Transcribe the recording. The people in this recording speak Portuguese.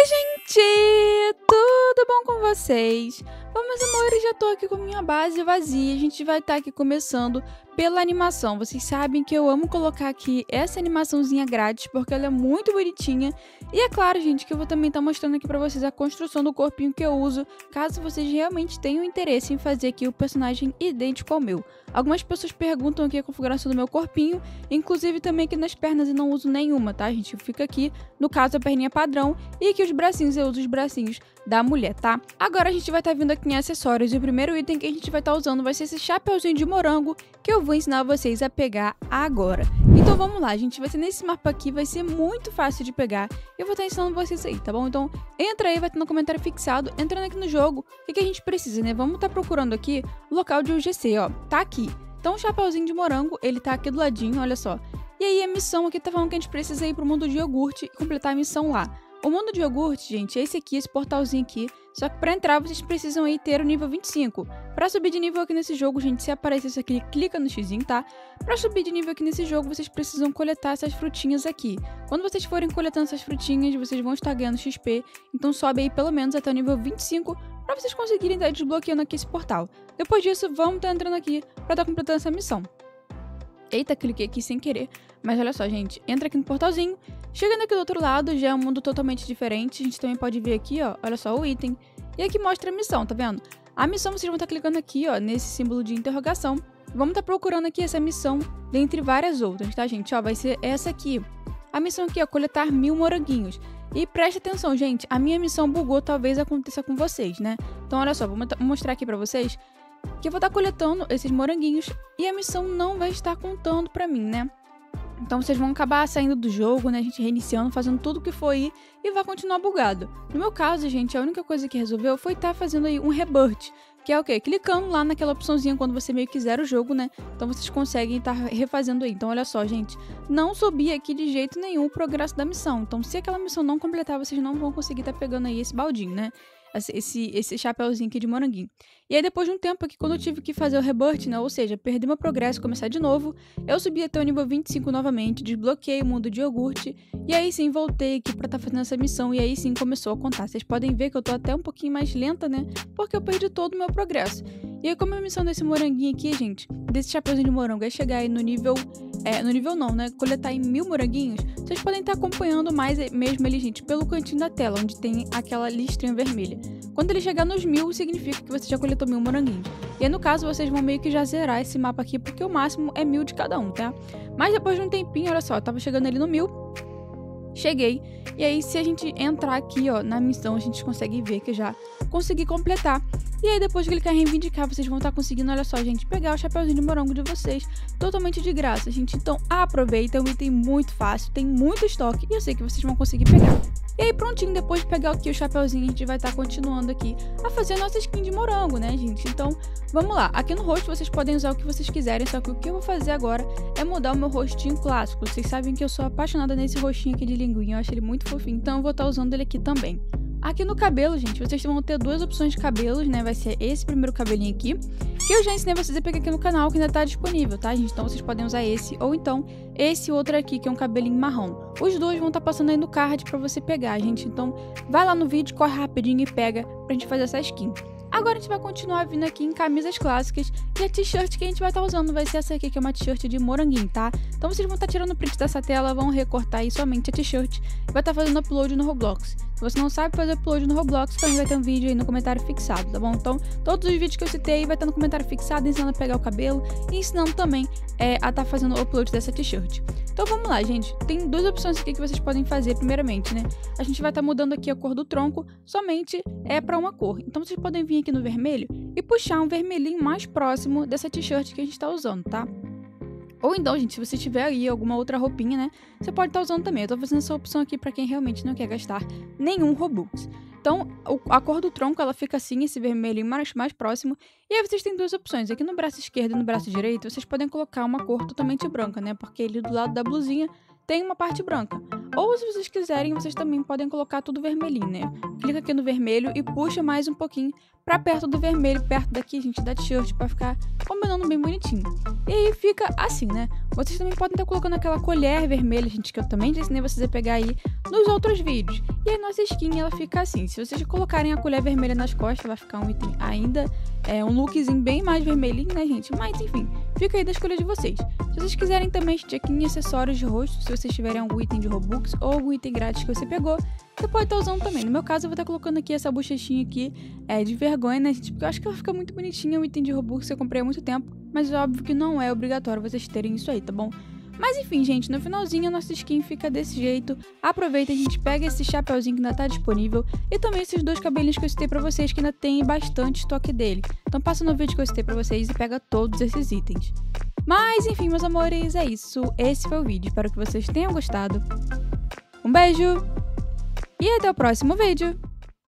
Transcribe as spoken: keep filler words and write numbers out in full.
Oi, gente! Tudo bom com vocês? Bom, meus amores, já tô aqui com minha base vazia. A gente vai estar aqui começando pela animação. Vocês sabem que eu amo colocar aqui essa animaçãozinha grátis, porque ela é muito bonitinha. E é claro, gente, que eu vou também estar mostrando aqui pra vocês a construção do corpinho que eu uso, caso vocês realmente tenham interesse em fazer aqui o personagem idêntico ao meu. Algumas pessoas perguntam aqui a configuração do meu corpinho, inclusive também aqui nas pernas eu não uso nenhuma, tá, gente? Fica aqui, no caso, a perninha padrão, e aqui os bracinhos, eu uso os bracinhos da mulher, tá? Agora a gente vai estar vindo aqui em acessórios, e o primeiro item que a gente vai estar usando vai ser esse chapeuzinho de morango, que eu vou ensinar vocês a pegar agora. Então vamos lá, gente, vai ser nesse mapa aqui, vai ser muito fácil de pegar, eu vou estar ensinando vocês aí, tá bom? Então entra aí, vai ter no comentário fixado, entrando aqui no jogo, o que, que a gente precisa, né? Vamos estar procurando aqui o local de U G C, ó, tá aqui. Então o chapeuzinho de morango, ele tá aqui do ladinho, olha só. E aí a missão aqui tá falando que a gente precisa ir pro mundo de iogurte e completar a missão lá. O mundo de iogurte, gente, é esse aqui, esse portalzinho aqui. Só que pra entrar, vocês precisam aí ter o nível vinte e cinco. Pra subir de nível aqui nesse jogo, gente, se aparecer isso aqui, clica no xizinho, tá? Pra subir de nível aqui nesse jogo, vocês precisam coletar essas frutinhas aqui. Quando vocês forem coletando essas frutinhas, vocês vão estar ganhando X P. Então sobe aí pelo menos até o nível vinte e cinco pra vocês conseguirem estar desbloqueando aqui esse portal. Depois disso, vamos estar entrando aqui pra estar completando essa missão. Eita, cliquei aqui sem querer. Mas olha só, gente, entra aqui no portalzinho. Chegando aqui do outro lado, já é um mundo totalmente diferente. A gente também pode ver aqui, ó, olha só, o item. E aqui mostra a missão, tá vendo? A missão vocês vão estar clicando aqui, ó, nesse símbolo de interrogação. Vamos estar procurando aqui essa missão, dentre várias outras, tá, gente? Ó, vai ser essa aqui. A missão aqui, ó, coletar mil moranguinhos. E preste atenção, gente, a minha missão bugou, talvez aconteça com vocês, né? Então, olha só, vou mostrar aqui pra vocês que eu vou estar coletando esses moranguinhos e a missão não vai estar contando pra mim, né? Então vocês vão acabar saindo do jogo, né? A gente reiniciando, fazendo tudo o que for aí e vai continuar bugado. No meu caso, gente, a única coisa que resolveu foi estar fazendo aí um rebirth, que é o quê? Clicando lá naquela opçãozinha quando você meio que zera o jogo, né? Então vocês conseguem estar refazendo aí. Então olha só, gente, não subir aqui de jeito nenhum o progresso da missão. Então se aquela missão não completar, vocês não vão conseguir estar pegando aí esse baldinho, né? Esse, esse chapeuzinho aqui de moranguinho. E aí depois de um tempo aqui, quando eu tive que fazer o rebirth, né, ou seja, perder meu progresso e começar de novo, eu subi até o nível vinte e cinco novamente, desbloqueei o mundo de iogurte, e aí sim voltei aqui pra estar tá fazendo essa missão, e aí sim começou a contar. Vocês podem ver que eu tô até um pouquinho mais lenta, né, porque eu perdi todo o meu progresso. E aí como a missão desse moranguinho aqui, gente, desse chapeuzinho de morango, é chegar aí no nível, é, no nível não, né, coletar aí mil moranguinhos, vocês podem estar tá acompanhando mais mesmo ele, gente, pelo cantinho da tela, onde tem aquela listrinha vermelha. Quando ele chegar nos mil, significa que você já coletou mil moranguinhos. E aí, no caso, vocês vão meio que já zerar esse mapa aqui, porque o máximo é mil de cada um, tá? Mas depois de um tempinho, olha só, eu tava chegando ali no mil, cheguei. E aí, se a gente entrar aqui, ó, na missão, a gente consegue ver que eu já consegui completar. E aí, depois de clicar em reivindicar, vocês vão estar conseguindo, olha só, gente, pegar o chapeuzinho de morango de vocês totalmente de graça, gente. Então, aproveita, é um item muito fácil, tem muito estoque e eu sei que vocês vão conseguir pegar. E aí, prontinho, depois de pegar aqui o chapeuzinho, a gente vai estar continuando aqui a fazer a nossa skin de morango, né, gente? Então, vamos lá. Aqui no rosto, vocês podem usar o que vocês quiserem, só que o que eu vou fazer agora é mudar o meu rostinho clássico. Vocês sabem que eu sou apaixonada nesse rostinho aqui de linguinha, eu acho ele muito fofinho, então eu vou estar usando ele aqui também. Aqui no cabelo, gente, vocês vão ter duas opções de cabelos, né? Vai ser esse primeiro cabelinho aqui, que eu já ensinei vocês a pegar aqui no canal, que ainda tá disponível, tá, gente? Então vocês podem usar esse, ou então esse outro aqui, que é um cabelinho marrom. Os dois vão estar passando aí no card pra você pegar, gente. Então vai lá no vídeo, corre rapidinho e pega pra gente fazer essa skin. Agora a gente vai continuar vindo aqui em camisas clássicas e a t-shirt que a gente vai estar usando vai ser essa aqui, que é uma t-shirt de moranguinho, tá? Então vocês vão estar tirando print dessa tela, vão recortar aí somente a t-shirt e vai estar fazendo upload no Roblox. Se você não sabe fazer upload no Roblox, também vai ter um vídeo aí no comentário fixado, tá bom? Então todos os vídeos que eu citei vai estar no comentário fixado, ensinando a pegar o cabelo e ensinando também é, a estar fazendo o upload dessa t-shirt. Então vamos lá, gente. Tem duas opções aqui que vocês podem fazer primeiramente, né? A gente vai estar mudando aqui a cor do tronco, somente é para uma cor. Então vocês podem vir aqui no vermelho e puxar um vermelhinho mais próximo dessa t-shirt que a gente tá usando, tá? Ou então, gente, se você tiver aí alguma outra roupinha, né, você pode estar usando também. Eu tô fazendo essa opção aqui pra quem realmente não quer gastar nenhum Robux. Então, a cor do tronco, ela fica assim, esse vermelhinho mais, mais próximo. E aí vocês têm duas opções. Aqui no braço esquerdo e no braço direito, vocês podem colocar uma cor totalmente branca, né, porque ali do lado da blusinha tem uma parte branca. Ou se vocês quiserem, vocês também podem colocar tudo vermelhinho, né? Clica aqui no vermelho e puxa mais um pouquinho pra perto do vermelho, perto daqui, gente, da t-shirt, pra ficar combinando bem bonitinho. E aí fica assim, né? Vocês também podem estar colocando aquela colher vermelha, gente, que eu também já ensinei vocês a pegar aí nos outros vídeos. E aí nossa skin, ela fica assim. Se vocês colocarem a colher vermelha nas costas, vai ficar um item ainda, é um lookzinho bem mais vermelhinho, né, gente? Mas enfim, fica aí da escolha de vocês. Se vocês quiserem também, gente, aqui em acessórios de rosto, se vocês tiverem algum item de Robux ou algum item grátis que você pegou, você pode estar usando também. No meu caso, eu vou estar colocando aqui essa bochechinha aqui, é de vergonha, né, gente? Porque eu acho que ela fica muito bonitinha, o item de Robux que eu comprei há muito tempo. Mas é óbvio que não é obrigatório vocês terem isso aí, tá bom? Mas enfim, gente, no finalzinho a nossa skin fica desse jeito. Aproveita, a gente pega esse chapeuzinho que ainda tá disponível e também esses dois cabelinhos que eu citei pra vocês, que ainda tem bastante estoque dele. Então passa no vídeo que eu citei pra vocês e pega todos esses itens. Mas enfim, meus amores, é isso. Esse foi o vídeo. Espero que vocês tenham gostado. Um beijo e até o próximo vídeo.